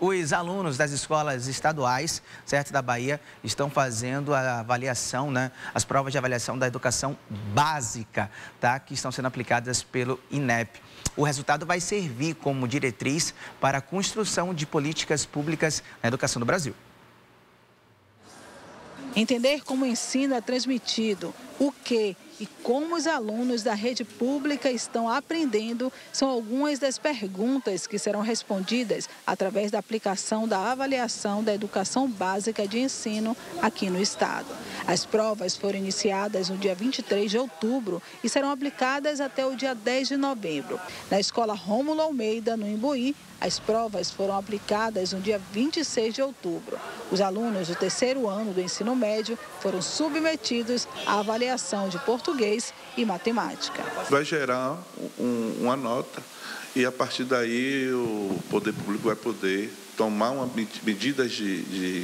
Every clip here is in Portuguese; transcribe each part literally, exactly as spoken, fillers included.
Os alunos das escolas estaduais, certo, da Bahia, estão fazendo a avaliação, né, as provas de avaliação da educação básica, tá, que estão sendo aplicadas pelo INEP. O resultado vai servir como diretriz para a construção de políticas públicas na educação do Brasil. Entender como o ensino é transmitido, o que e como os alunos da rede pública estão aprendendo são algumas das perguntas que serão respondidas através da aplicação da avaliação da educação básica de ensino aqui no estado. As provas foram iniciadas no dia vinte e três de outubro e serão aplicadas até o dia dez de novembro. Na escola Rômulo Almeida, no Imbuí, as provas foram aplicadas no dia vinte e seis de outubro. Os alunos do terceiro ano do ensino médio foram submetidos à avaliação de português e matemática. Vai gerar um, uma nota e, a partir daí, o poder público vai poder tomar uma, medidas de, de,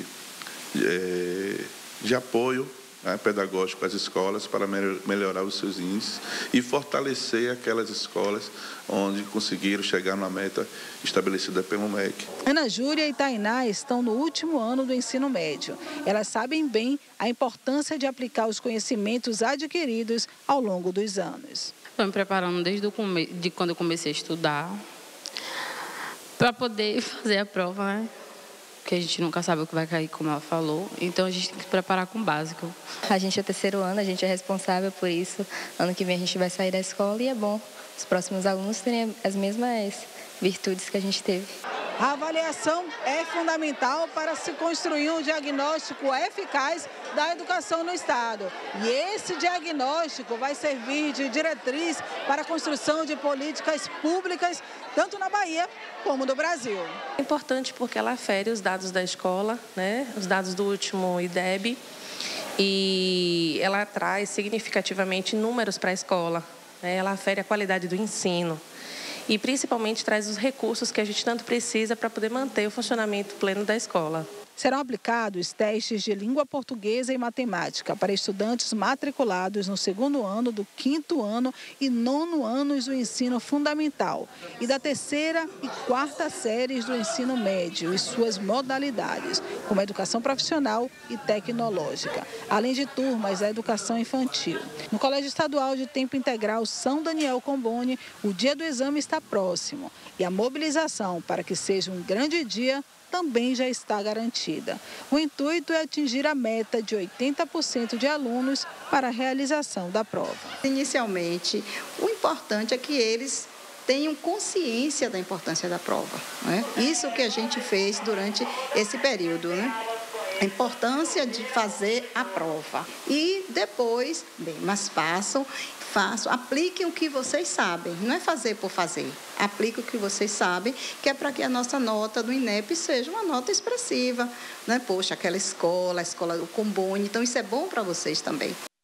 de, de apoio, né, pedagógico às escolas para melhorar os seus índices e fortalecer aquelas escolas onde conseguiram chegar na meta estabelecida pelo M E C. Ana Júlia e Tainá estão no último ano do ensino médio. Elas sabem bem a importância de aplicar os conhecimentos adquiridos ao longo dos anos. Estou me preparando desde o come... de quando eu comecei a estudar para poder fazer a prova, né? Porque a gente nunca sabe o que vai cair, como ela falou. Então, a gente tem que se preparar com o básico. A gente é terceiro ano, a gente é responsável por isso. Ano que vem a gente vai sair da escola e é bom os próximos alunos terem as mesmas virtudes que a gente teve. A avaliação é fundamental para se construir um diagnóstico eficaz da educação no estado. E esse diagnóstico vai servir de diretriz para a construção de políticas públicas, tanto na Bahia como no Brasil. É importante porque ela afere os dados da escola, né, os dados do último I D E B, e ela traz significativamente números para a escola, né, ela afere a qualidade do ensino. E, principalmente, traz os recursos que a gente tanto precisa para poder manter o funcionamento pleno da escola. Serão aplicados testes de língua portuguesa e matemática para estudantes matriculados no segundo ano, do quinto ano e nono anos do ensino fundamental e da terceira e quarta séries do ensino médio e suas modalidades, como educação profissional e tecnológica, além de turmas da educação infantil. No Colégio Estadual de Tempo Integral São Daniel Comboni, o dia do exame está próximo e a mobilização para que seja um grande dia também já está garantida. O intuito é atingir a meta de oitenta por cento de alunos para a realização da prova. Inicialmente, o importante é que eles tenham consciência da importância da prova, né? Isso que a gente fez durante esse período, né? A importância de fazer a prova. E depois, bem, mas façam, façam, apliquem o que vocês sabem. Não é fazer por fazer. Apliquem o que vocês sabem, que é para que a nossa nota do INEP seja uma nota expressiva, né? Poxa, aquela escola, a escola do Comboni, então isso é bom para vocês também.